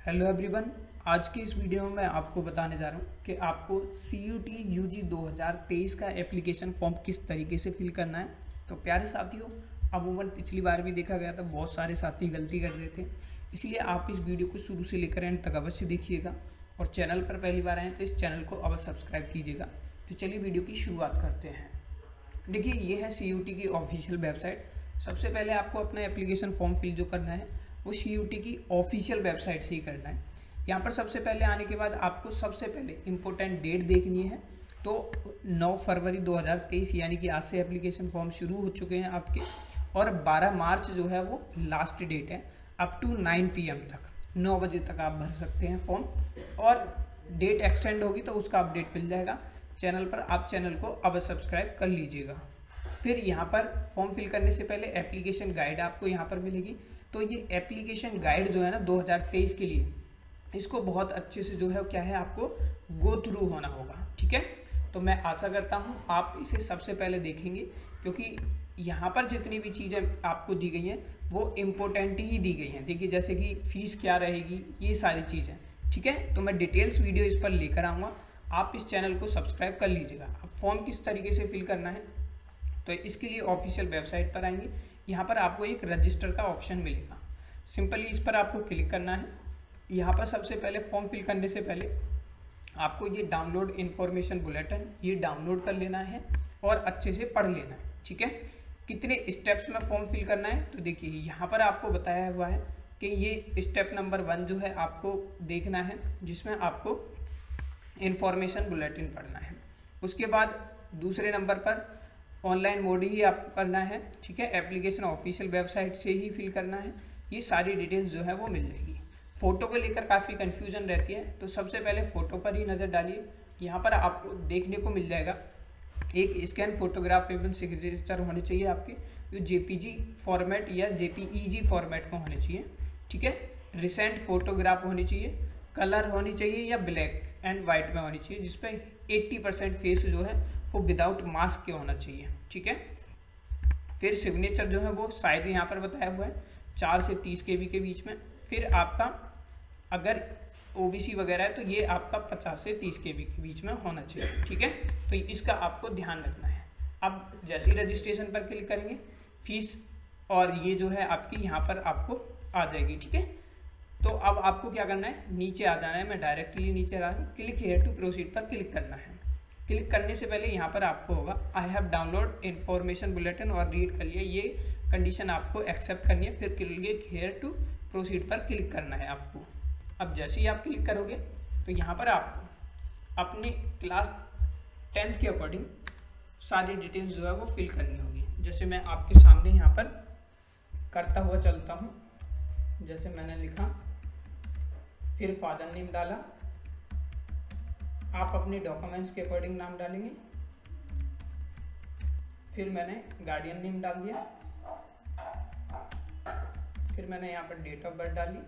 Hello everyone. आज के इस वीडियो में मैं आपको बताने जा रहा हूँ कि आपको CUT UG 2023 का एप्लीकेशन फॉर्म किस तरीके से फिल करना है। तो प्यारे साथियों, अमूमन पिछली बार भी देखा गया था बहुत सारे साथी गलती कर रहे थे, इसलिए आप इस वीडियो को शुरू से लेकर एंड तक अवश्य देखिएगा और चैनल पर पहली बार आए तो इस चैनल को अवश्य सब्सक्राइब कीजिएगा। तो चलिए वीडियो की शुरुआत करते हैं। देखिए, ये है CUT की ऑफिशियल वेबसाइट। सबसे पहले आपको अपना एप्लीकेशन फॉर्म फिल जो करना है वो CUT की ऑफिशियल वेबसाइट से ही करना है। यहाँ पर सबसे पहले आने के बाद आपको सबसे पहले इम्पोर्टेंट डेट देखनी है। तो 9 फरवरी 2023 यानी कि आज से एप्लीकेशन फॉर्म शुरू हो चुके हैं आपके, और 12 मार्च जो है वो लास्ट डेट है। अप टू 9 PM तक, 9 बजे तक आप भर सकते हैं फॉर्म, और डेट एक्सटेंड होगी तो उसका अपडेट मिल जाएगा चैनल पर। आप चैनल को अवश्य सब्सक्राइब कर लीजिएगा। फिर यहाँ पर फॉर्म फिल करने से पहले एप्लीकेशन गाइड आपको यहाँ पर मिलेगी। तो ये एप्लीकेशन गाइड जो है ना 2023 के लिए, इसको बहुत अच्छे से जो है क्या है आपको गो थ्रू होना होगा। ठीक है, तो मैं आशा करता हूँ आप इसे सबसे पहले देखेंगे, क्योंकि यहाँ पर जितनी भी चीज़ें आपको दी गई हैं वो इम्पोर्टेंट ही दी गई हैं। देखिए, जैसे कि फ़ीस क्या रहेगी, ये सारी चीज़ें। ठीक है, तो मैं डिटेल्स वीडियो इस पर लेकर आऊँगा, आप इस चैनल को सब्सक्राइब कर लीजिएगा। अब फॉर्म किस तरीके से फिल करना है, तो इसके लिए ऑफिशियल वेबसाइट पर आएंगे। यहाँ पर आपको एक रजिस्टर का ऑप्शन मिलेगा, सिंपली इस पर आपको क्लिक करना है। यहाँ पर सबसे पहले फॉर्म फिल करने से पहले आपको ये डाउनलोड इन्फॉर्मेशन बुलेटिन ये डाउनलोड कर लेना है और अच्छे से पढ़ लेना है। ठीक है, कितने स्टेप्स में फॉर्म फिल करना है, तो देखिए यहाँ पर आपको बताया हुआ है कि ये स्टेप नंबर 1 जो है आपको देखना है, जिसमें आपको इन्फॉर्मेशन बुलेटिन पढ़ना है। उसके बाद दूसरे नंबर पर ऑनलाइन मोड ही आपको करना है। ठीक है, एप्लीकेशन ऑफिशियल वेबसाइट से ही फिल करना है। ये सारी डिटेल्स जो है वो मिल जाएगी। फ़ोटो को लेकर काफ़ी कन्फ्यूजन रहती है, तो सबसे पहले फ़ोटो पर ही नज़र डालिए। यहाँ पर आपको देखने को मिल जाएगा एक स्कैन फोटोग्राफ एवं सिग्नेचर होने चाहिए आपके, जो JPG फॉर्मेट या JPEG फॉर्मेट में होने चाहिए। ठीक है, रिसेंट फोटोग्राफ होनी चाहिए, कलर होनी चाहिए या ब्लैक एंड वाइट में होनी चाहिए, जिसपे 80% फेस जो है वो विदाउट मास्क के होना चाहिए। ठीक है, फिर सिग्नेचर जो है वो शायद यहाँ पर बताया हुआ है 4 से 30 KB के बीच में। फिर आपका अगर OBC वगैरह है तो ये आपका 50 से 30 KB के बीच में होना चाहिए। ठीक है, तो इसका आपको ध्यान रखना है। अब जैसे ही रजिस्ट्रेशन पर क्लिक करेंगे, फीस और ये जो है आपकी यहाँ पर आपको आ जाएगी। ठीक है, तो अब आपको क्या करना है, नीचे आ जाना है। मैं डायरेक्टली नीचे आ रहा हूँ, क्लिक हेयर टू प्रोसीड पर क्लिक करना है। क्लिक करने से पहले यहाँ पर आपको होगा I have download information bulletin और रीड कर लिया, ये कंडीशन आपको एक्सेप्ट करनी है। फिर क्लिक हेयर टू प्रोसीड पर क्लिक करना है आपको। अब जैसे ही आप क्लिक करोगे तो यहाँ पर आपको अपने क्लास 10th के अकॉर्डिंग सारी डिटेल्स जो है वो फिल करनी होगी। जैसे मैं आपके सामने यहाँ पर करता हुआ चलता हूँ। जैसे मैंने लिखा, फिर फादर नेम डाला, आप अपने डॉक्यूमेंट्स के अकॉर्डिंग नाम डालेंगे। फिर मैंने गार्डियन नेम डाल दिया, फिर मैंने यहाँ पर डेट ऑफ बर्थ डाली,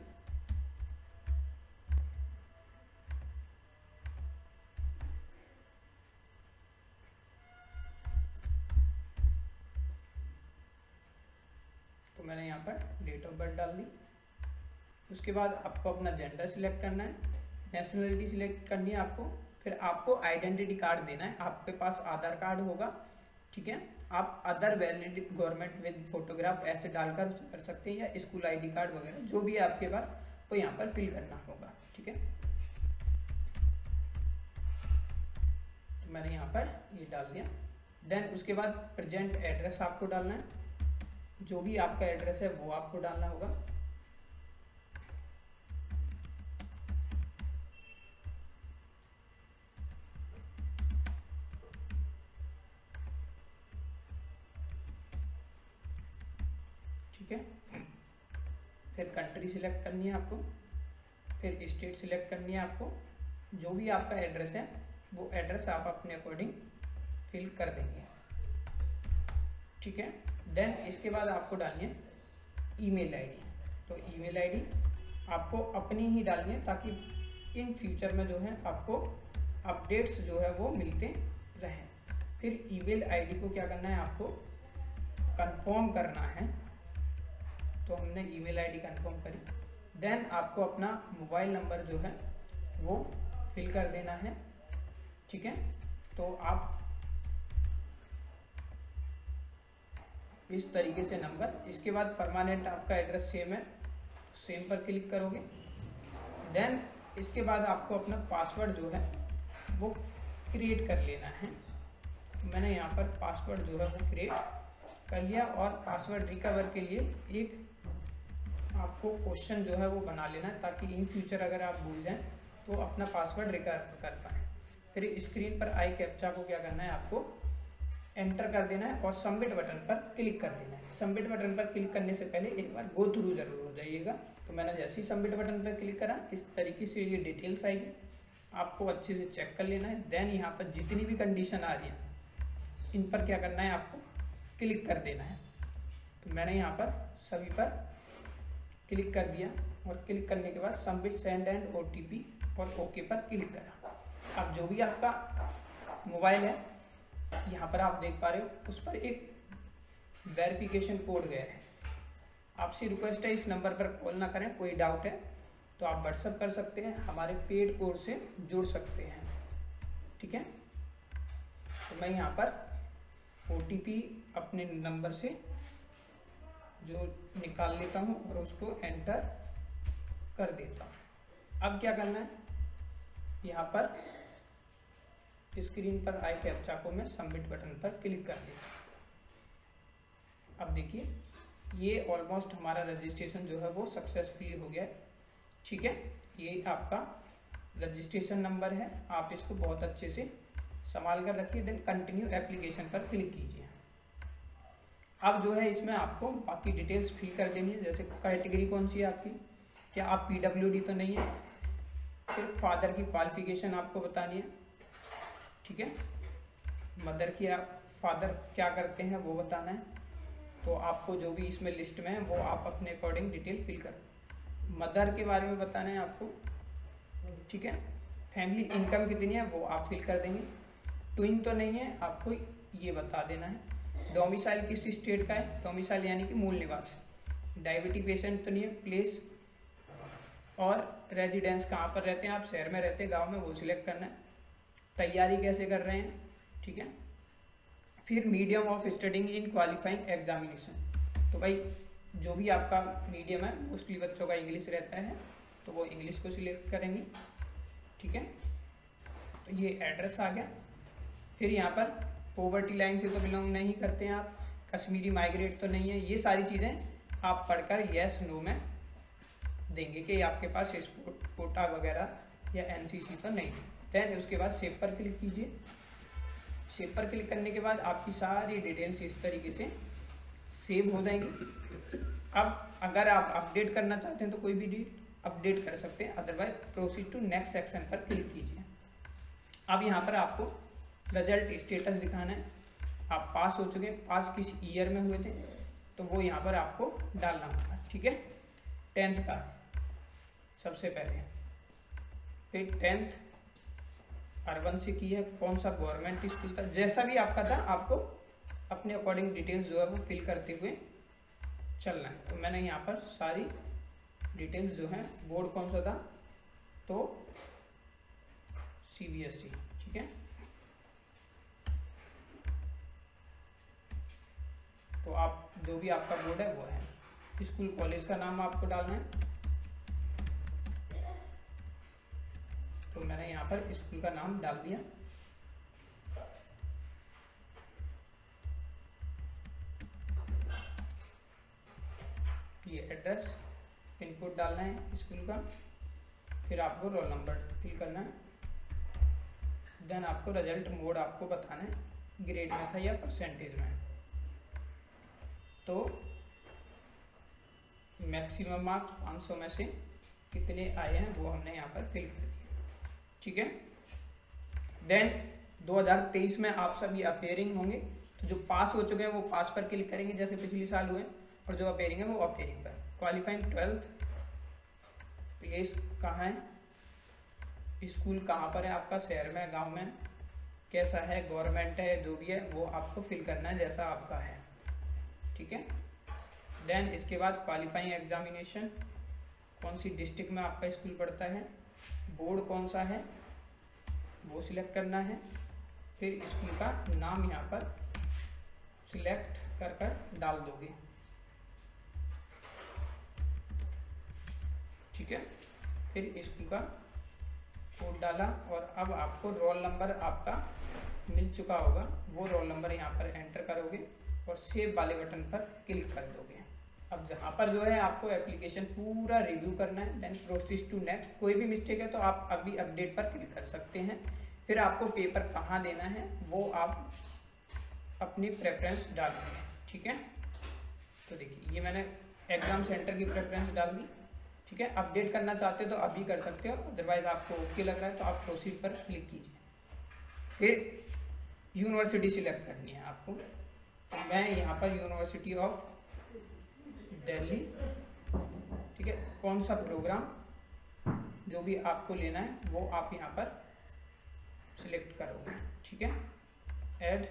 तो मैंने यहाँ पर डेट ऑफ बर्थ डाल दी। उसके बाद आपको अपना जेंडर सिलेक्ट करना है, नेशनलिटी सिलेक्ट करनी है आपको। फिर आपको आइडेंटिटी कार्ड देना है, आपके पास आधार कार्ड होगा। ठीक है, आप other valid government with photograph ऐसे डालकर कर सकते हैं, या स्कूल ID कार्ड वगैरह जो भी है आपके पास वो यहाँ पर फिल करना होगा। ठीक है, तो मैंने यहाँ पर ये डाल दिया। देन उसके बाद प्रेजेंट एड्रेस आपको डालना है, जो भी आपका एड्रेस है वो आपको डालना होगा। ठीक है, फिर कंट्री सिलेक्ट करनी है आपको, फिर स्टेट सिलेक्ट करनी है आपको। जो भी आपका एड्रेस है वो एड्रेस आप अपने अकॉर्डिंग फिल कर देंगे। ठीक है, देन इसके बाद आपको डालनी है ईमेल ID। तो ईमेल ID आपको अपनी ही डालनी है, ताकि इन फ्यूचर में जो है आपको अपडेट्स जो है वो मिलते रहें। फिर ईमेल ID को क्या करना है, आपको कंफर्म करना है। तो हमने ईमेल ID कंफर्म करी। देन आपको अपना मोबाइल नंबर जो है वो फिल कर देना है, ठीक है। तो आप इस तरीके से नंबर, इसके बाद परमानेंट आपका एड्रेस सेम है, सेम पर क्लिक करोगे। देन इसके बाद आपको अपना पासवर्ड जो है वो क्रिएट कर लेना है। तो मैंने यहाँ पर पासवर्ड जो है वो क्रिएट कर लिया, और पासवर्ड रिकवर के लिए एक आपको क्वेश्चन जो है वो बना लेना है, ताकि इन फ्यूचर अगर आप भूल जाएं तो अपना पासवर्ड रिकवर कर पाएँ। फिर स्क्रीन पर आई कैप्चा को क्या करना है, आपको एंटर कर देना है और सबमिट बटन पर क्लिक कर देना है। सबमिट बटन पर क्लिक करने से पहले एक बार गो थ्रू जरूर हो जाइएगा। तो मैंने जैसे ही सबमिट बटन पर क्लिक करा, इस तरीके से ये डिटेल्स आएगी, आपको अच्छे से चेक कर लेना है। देन यहाँ पर जितनी भी कंडीशन आ रही है इन पर क्या करना है, आपको क्लिक कर देना है। तो मैंने यहाँ पर सभी पर क्लिक कर दिया, और क्लिक करने के बाद सबमिट सेंड एंड OTP और ओके पर क्लिक करा। अब जो भी आपका मोबाइल है, यहाँ पर आप देख पा रहे हो, उस पर एक वेरिफिकेशन कोड गया है। आपसे रिक्वेस्ट है इस नंबर पर कॉल ना करें, कोई डाउट है तो आप व्हाट्सएप कर सकते हैं, हमारे पेड कोड से जुड़ सकते हैं, ठीक है। तो मैं यहाँ पर OTP अपने नंबर से जो निकाल लेता हूँ और उसको एंटर कर देता हूँ। अब क्या करना है, यहाँ पर स्क्रीन पर आई कैप्चा को मैं सबमिट बटन पर क्लिक कर देता हूँ। अब देखिए ये ऑलमोस्ट हमारा रजिस्ट्रेशन जो है वो सक्सेसफुली हो गया है, ठीक है। ये आपका रजिस्ट्रेशन नंबर है, आप इसको बहुत अच्छे से संभाल कर रखिए। देन कंटिन्यू एप्लीकेशन पर क्लिक कीजिए। अब जो है इसमें आपको बाकी डिटेल्स फिल कर देनी है, जैसे कैटेगरी कौन सी है आपकी, क्या आप PWD तो नहीं है, फिर फादर की क्वालिफिकेशन आपको बतानी है, ठीक है। मदर की, आप फादर क्या करते हैं वो बताना है। तो आपको जो भी इसमें लिस्ट में है वो आप अपने अकॉर्डिंग डिटेल फिल करो। मदर के बारे में बताना है आपको, ठीक है। फैमिली इनकम कितनी है वो आप फिल कर देंगे। ट्विन तो नहीं है, आपको ये बता देना है। डोमिसाइल किस स्टेट का है, डोमिसाइल यानी कि मूल निवास। डायबिटीज पेशेंट तो नहीं है, प्लेस और रेजिडेंस कहाँ पर रहते हैं, आप शहर में रहते हैं गाँव में, वो सिलेक्ट करना है। तैयारी कैसे कर रहे हैं, ठीक है। फिर medium of studying in qualifying examination, तो भाई जो भी आपका मीडियम है, मोस्टली बच्चों का इंग्लिश रहता है तो वो इंग्लिश को सिलेक्ट करेंगे, ठीक है। तो ये एड्रेस आ गया। फिर यहाँ पर पॉवर्टी लाइन से तो बिलोंग नहीं करते हैं आप, कश्मीरी माइग्रेट तो नहीं है, ये सारी चीज़ें आप पढ़कर येस नो में देंगे कि आपके पास स्पोर्ट कोटा वगैरह या NCC तो नहीं है। देन उसके बाद सेव पर क्लिक कीजिए। सेव पर क्लिक करने के बाद आपकी सारी डिटेल्स इस तरीके से सेव हो जाएंगी। अब अगर आप अपडेट करना चाहते हैं तो कोई भी डेट अपडेट कर सकते हैं, otherwise proceed to next section पर क्लिक कीजिए। अब यहाँ पर आपको रिजल्ट स्टेटस दिखाना है, आप पास हो चुके हैं, पास किस ईयर में हुए थे तो वो यहाँ पर आपको डालना होगा, ठीक है। 10th का सबसे पहले, फिर 10th अर्बन से की है, कौन सा गवर्नमेंट स्कूल था, जैसा भी आपका था आपको अपने अकॉर्डिंग डिटेल्स जो है वो फिल करते हुए चलना है। तो मैंने यहाँ पर सारी डिटेल्स जो हैं, बोर्ड कौन सा था तो CBSE, ठीक है। तो आप जो भी आपका बोर्ड है वो है, स्कूल कॉलेज का नाम आपको डालना है। तो मैंने यहाँ पर स्कूल का नाम डाल दिया। ये एड्रेस, पिन कोड डालना है स्कूल का, फिर आपको रोल नंबर फिल करना है। देन आपको रिजल्ट मोड आपको बताना है, ग्रेड में था या परसेंटेज में। तो मैक्सिमम मार्क्स 500 में से कितने आए हैं वो हमने यहाँ पर फिल कर दिया, ठीक है। देन 2023 में आप सभी अपेयरिंग होंगे, तो जो पास हो चुके हैं वो पास पर क्लिक करेंगे जैसे पिछले साल हुए, और जो अपेयरिंग है वो अपेयरिंग पर। क्वालिफाइंग 12th, प्लेस कहाँ है, स्कूल कहाँ पर है आपका, शहर में गांव में, कैसा है, गवर्नमेंट है, जो भी है वो आपको फिल करना है जैसा आपका है, ठीक है। देन इसके बाद क्वालिफाइंग एग्जामिनेशन कौन सी डिस्ट्रिक्ट में आपका स्कूल पड़ता है, बोर्ड कौन सा है वो सिलेक्ट करना है, फिर स्कूल का नाम यहाँ पर सिलेक्ट कर डाल दोगे, ठीक है। फिर स्कूल का कोड डाला और अब आपको रोल नंबर आपका मिल चुका होगा, वो रोल नंबर यहाँ पर एंटर करोगे और सेव वाले बटन पर क्लिक कर दोगे। अब जहाँ पर जो है आपको एप्लीकेशन पूरा रिव्यू करना है, देन प्रोसीड टू नेक्स्ट। कोई भी मिस्टेक है तो आप अभी अपडेट पर क्लिक कर सकते हैं। फिर आपको पेपर कहाँ देना है वो आप अपनी प्रेफरेंस डालनी है, ठीक है। तो देखिए ये मैंने एग्जाम सेंटर की प्रेफरेंस डाल दी, ठीक है। अपडेट करना चाहते हो तो अभी कर सकते हो, अदरवाइज आपको ओके लग रहा है तो आप प्रोसीड पर क्लिक कीजिए। फिर यूनिवर्सिटी सिलेक्ट करनी है आपको, तो मैं यहाँ पर यूनिवर्सिटी ऑफ दिल्ली, ठीक है। कौन सा प्रोग्राम जो भी आपको लेना है वो आप यहाँ पर सिलेक्ट करोगे, ठीक है। ऐड,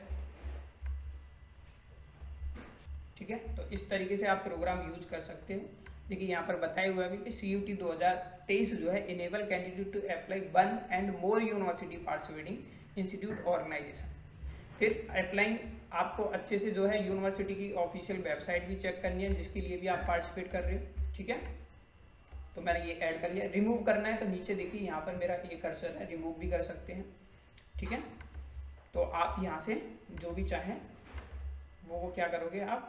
ठीक है। तो इस तरीके से आप प्रोग्राम यूज कर सकते हो। देखिए यहाँ पर बताया हुआ है कि CUT 2023 जो है enable candidate to apply 1 and more university participating institute organization. फिर अप्लाइंग आपको अच्छे से जो है यूनिवर्सिटी की ऑफिशियल वेबसाइट भी चेक करनी है जिसके लिए भी आप पार्टिसिपेट कर रहे हो, ठीक है। तो मैंने ये ऐड कर लिया। रिमूव करना है तो नीचे देखिए यहाँ पर मेरा ये कर्सर है, रिमूव भी कर सकते हैं, ठीक है। तो आप यहाँ से जो भी चाहें वो क्या करोगे, आप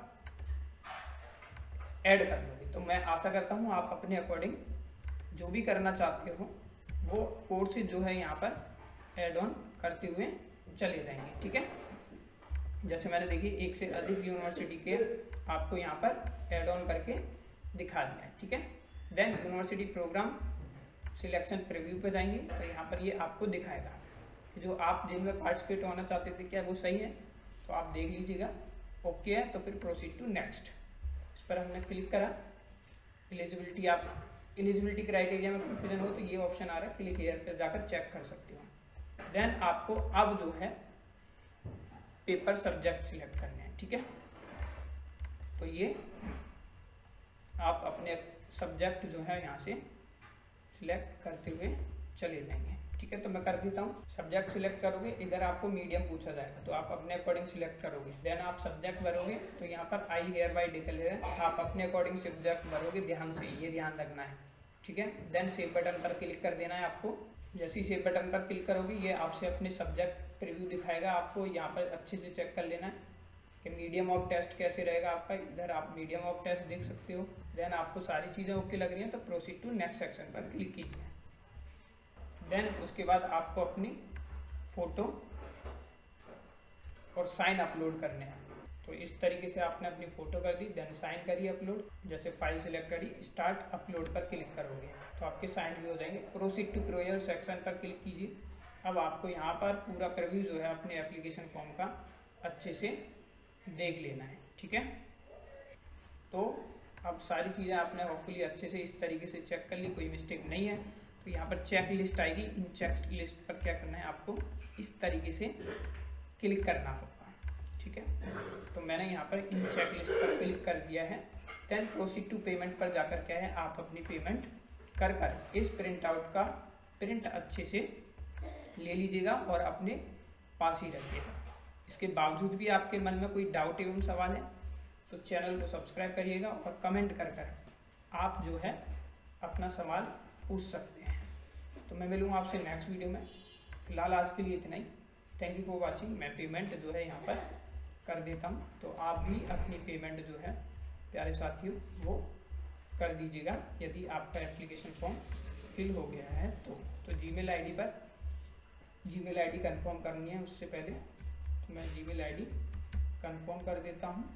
ऐड कर लोगे। तो मैं आशा करता हूँ आप अपने अकॉर्डिंग जो भी करना चाहते हो वो कोड से जो है यहाँ पर ऐड ऑन करते हुए चले जाएंगे, ठीक है। जैसे मैंने देखिए एक से अधिक यूनिवर्सिटी के आपको यहाँ पर ऐड ऑन करके दिखा दिया है, ठीक है। Then university program selection preview पे जाएंगे तो यहाँ पर ये आपको दिखाएगा जो आप जिनमें पार्टिसिपेट होना चाहते थे क्या वो सही है, तो आप देख लीजिएगा। ओके है तो फिर प्रोसीड टू नेक्स्ट, इस पर हमने क्लिक करा। एलिजिबिलिटी, आप एलिजिबिलिटी क्राइटेरिया में कन्फ्यूजन हो तो ये ऑप्शन आ रहा है, क्लिक हियर पर जाकर चेक कर सकते हो। देन आपको अब जो है पेपर सब्जेक्ट सिलेक्ट करने हैं, ठीक है। तो ये आप अपने सब्जेक्ट जो है यहाँ से सिलेक्ट करते हुए चले जाएंगे, ठीक है। तो मैं कर देता हूँ। सब्जेक्ट सिलेक्ट करोगे, इधर आपको मीडियम पूछा जाएगा तो आप अपने अकॉर्डिंग सिलेक्ट करोगे। देन आप सब्जेक्ट भरोगे तो यहाँ पर आई हेयर बाय डिक्लेयर है, आप अपने अकॉर्डिंग सब्जेक्ट भरोगे, ध्यान से ये ध्यान रखना है, ठीक है। देन सेव बटन पर क्लिक कर देना है आपको। जैसे ही सेव बटन पर क्लिक करोगे ये आपसे अपने सब्जेक्ट प्रीव्यू दिखाएगा। आपको यहाँ पर अच्छे से चेक कर लेना है कि मीडियम ऑफ टेस्ट कैसे रहेगा आपका। इधर आप मीडियम ऑफ टेस्ट देख सकते हो। देन आपको सारी चीज़ें ओके लग रही हैं तो प्रोसीड टू नेक्स्ट सेक्शन पर क्लिक कीजिए। देन उसके बाद आपको अपनी फ़ोटो और साइन अपलोड करने हैं। तो इस तरीके से आपने अपनी फ़ोटो कर दी, देन साइन करिए अपलोड। जैसे फाइल सिलेक्ट करी, स्टार्ट अपलोड पर क्लिक करोगे तो आपके साइन भी हो जाएंगे। प्रोसीड टू प्रोयर सेक्शन पर क्लिक कीजिए। अब आपको यहाँ पर पूरा प्रीव्यू जो है अपने एप्लीकेशन फॉर्म का अच्छे से देख लेना है, ठीक है। तो अब सारी चीज़ें आपने होपफुली अच्छे से इस तरीके से चेक कर ली, कोई मिस्टेक नहीं है। तो यहाँ पर चेक लिस्ट आएगी, इन चेक लिस्ट पर क्या करना है आपको इस तरीके से क्लिक करना होगा, ठीक है। तो मैंने यहाँ पर इन चेक लिस्ट पर क्लिक कर दिया है। देन प्रोसीड टू पेमेंट पर जाकर क्या है आप अपनी पेमेंट कर इस प्रिंट आउट का प्रिंट अच्छे से ले लीजिएगा और अपने पास ही रखिएगा। इसके बावजूद भी आपके मन में कोई डाउट एवं सवाल है तो चैनल को सब्सक्राइब करिएगा और कमेंट कर आप जो है अपना सवाल पूछ सकते हैं। तो मैं मिलूँगा आपसे नेक्स्ट वीडियो में। फिलहाल आज के लिए इतना ही। Thank you for watching. मैं पेमेंट जो है यहाँ पर कर देता हूँ, तो आप भी अपनी पेमेंट जो है प्यारे साथियों वो कर दीजिएगा यदि आपका एप्लीकेशन फॉर्म फिल हो गया है तो जीमेल आईडी पर जीमेल आईडी कंफर्म करनी है। उससे पहले तो मैं जीमेल आईडी कंफर्म कर देता हूँ,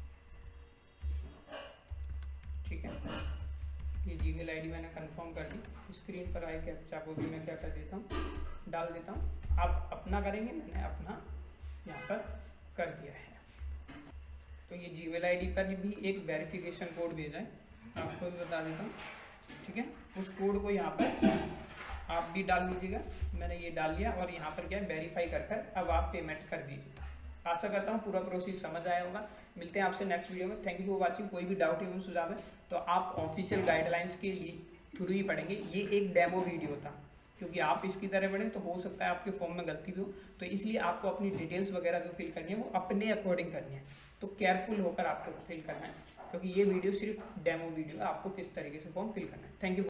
ठीक है। ये जीमेल आईडी मैंने कंफर्म कर दी। स्क्रीन पर आई कैप्चा को भी मैं क्या कर देता हूँ डाल देता हूँ। आप अपना करेंगे, मैंने अपना यहाँ पर कर दिया है। तो ये जीमेल आईडी पर भी एक वेरिफिकेशन कोड भेजा है, आपको भी बता देता हूँ, ठीक है। उस कोड को यहाँ पर आप भी डाल दीजिएगा। मैंने ये डाल लिया और यहाँ पर क्या है वेरीफाई कर अब आप पेमेंट कर दीजिएगा। आशा करता हूँ पूरा प्रोसेस समझ आया होगा। मिलते हैं आपसे नेक्स्ट वीडियो में। Thank you for watching. कोई भी डाउट एवं सुझाव है तो आप ऑफिशियल गाइडलाइंस के लिए थ्रू ही पढ़ेंगे। ये एक डेमो वीडियो था, क्योंकि आप इसकी तरह पढ़ें तो हो सकता है आपके फॉर्म में गलती भी हो, तो इसलिए आपको अपनी डिटेल्स वगैरह जो फिल करनी है वो अपने अकॉर्डिंग करनी है, तो केयरफुल होकर आपको फिल करना है, क्योंकि ये वीडियो सिर्फ डेमो वीडियो है, आपको किस तरीके से फॉर्म फिल करना है। Thank you.